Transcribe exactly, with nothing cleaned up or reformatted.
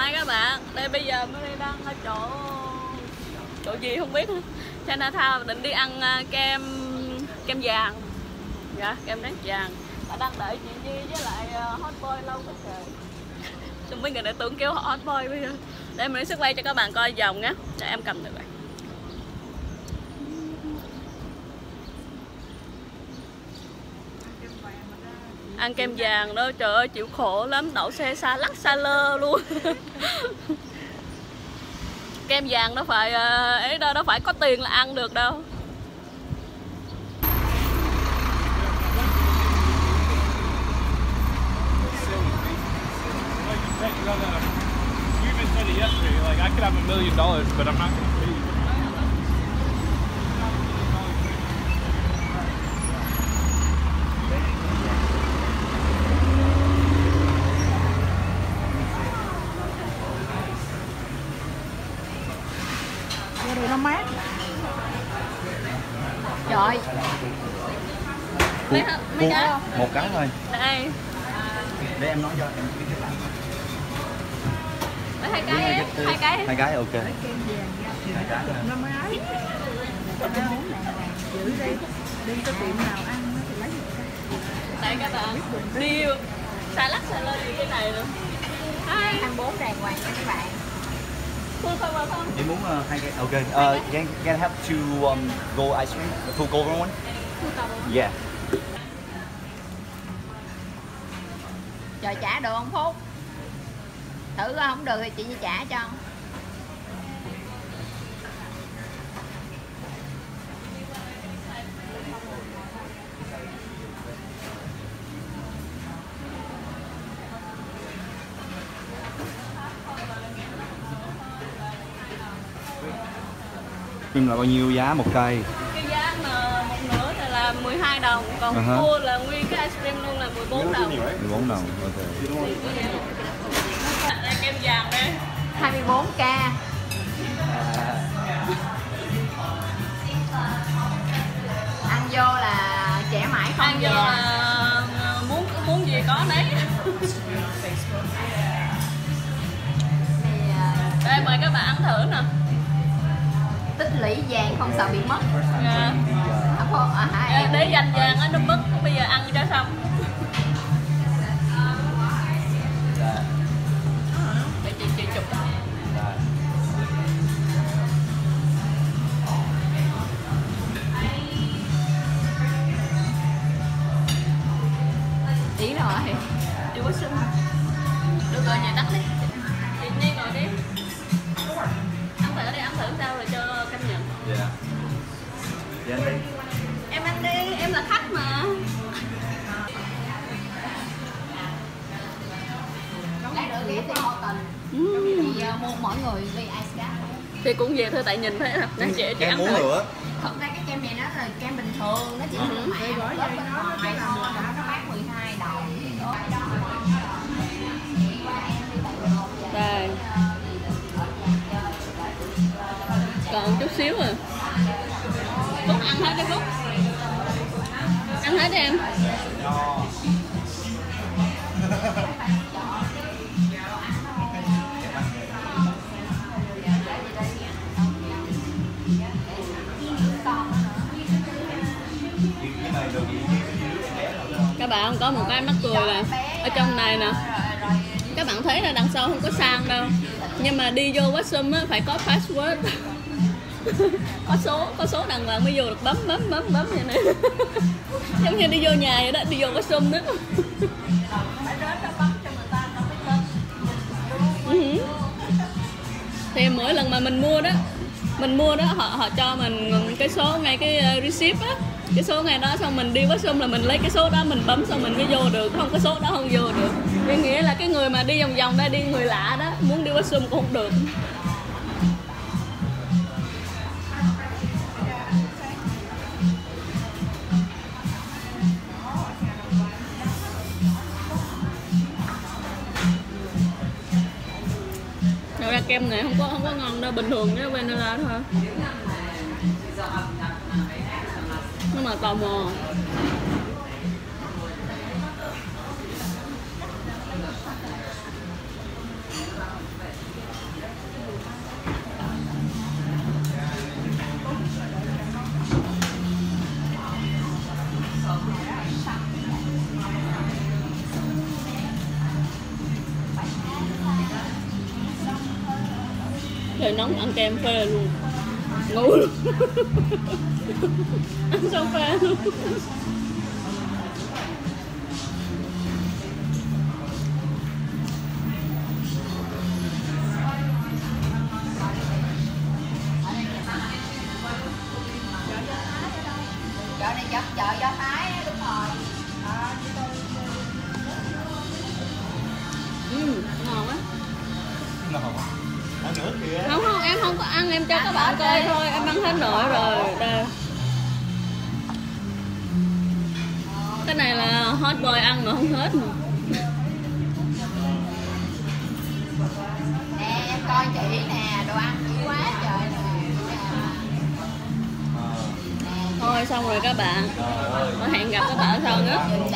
Hai các bạn, đây bây giờ mới đang ở chỗ chỗ gì không biết. Chinatown định đi ăn kem kem vàng. Dạ, kem trắng vàng. Và đang đợi chị Nhi với lại hot boy lâu quá trời. Xong mấy người đã tưởng kêu hot boy bây giờ. Để mình sẽ quay cho các bạn coi vòng nhé. Để em cầm được rồi. Ăn kem vàng đó, trời ơi chịu khổ lắm, đậu xe xa lắc xa lơ luôn. Kem vàng nó phải ấy đâu, nó phải có tiền là ăn được đâu. Đây nó mát. Trời. Mấy, mấy cái một cái thôi. đây. Để em nói cho em. Mấy hai cái em, hai cái. Hai cái ok. Hai cái. Nó mát. Giữ đi. Đi có tiệm nào ăn nó thì lấy một cái. Đây các bạn. Đi xa lắc xa lơ gì cái này nữa. Hai. Ăn bốn đàng hoàng nha các bạn. Full cover không? Em muốn uh, hai cái. Ok. Uh, can can I have two um, gold ice cream? A full cover one? Full cover. Yeah. Trời trả được không Phúc? Thử coi không được thì chị trả cho. Cream là bao nhiêu giá một cây? Cái giá mà một nửa thì là mười hai đồng, còn uh -huh. full là nguyên cái ice cream luôn là mười bốn đồng. mười bốn đồng, ok. Đây kem vàng đây. hai mươi bốn k. Ăn vô là trẻ mãi không ăn vô già. là muốn muốn gì có nấy. Đây mời các bạn ăn thử nè. Tích lũy vàng không sợ bị mất. Yeah. À, à, à, để dành vàng á nó mất, bây giờ ăn cho xong. Để chị chị chụp. Tí rồi. Đi quá xinh. Được rồi, nhà tắt đi. Chị Nhi ngồi đi. Ăn thử đi, ăn thử sao rồi cho canh nhận. Dạ. Dạ đi. Em ăn đi, em là khách mà. Lát nữa ghé thì họ cần. Thì uh, mua mỗi người ly ice cá. Thì cũng vậy thôi, tại nhìn thấy là nó chị chị ăn muốn thử. nữa. Thật ra cái kem này nó là kem bình thường, nó chỉ là mẹ gói bên ngoài thôi, nó bán mười hai đồng. Đây. Còn chút xíu à. Phúc ăn hết đi Phúc. Ăn hết đi em. Các bạn có một cái mắc cười là ở trong này nè, các bạn thấy là đằng sau không có sang đâu, nhưng mà đi vô washroom á phải có password. có số có số đàng hoàng mới vô được, bấm bấm bấm bấm vậy này. Giống như đi vô nhà vậy đó, đi vô washroom đó. Thì mỗi lần mà mình mua đó, mình mua đó họ họ cho mình cái số ngay cái receipt á, cái số ngày đó, xong mình đi washroom là mình lấy cái số đó mình bấm xong mình mới vô được, không có số đó không vô được. Vì nghĩa là cái người mà đi vòng vòng đây, đi người lạ đó, muốn đi washroom cũng không được. Thật ra kem này không có không có ngon đâu, bình thường với vanilla thôi. Nhưng mà tò mò. trời nóng ăn kem phê luôn, ngu luôn. Ăn sao phê luôn. Chợ này chợ chợ Do Thái đúng rồi. Ừ, ngon á. Ngon. Ăn nữa kìa. Không không, em không có ăn, em cho các bạn coi thôi, em ăn hết nổi rồi. Đây. Cái này là hot boy ăn mà không hết mà. Nè em coi chị nè, đồ ăn dữ quá trời nè. Thôi xong rồi các bạn, hẹn gặp các bạn sau nữa.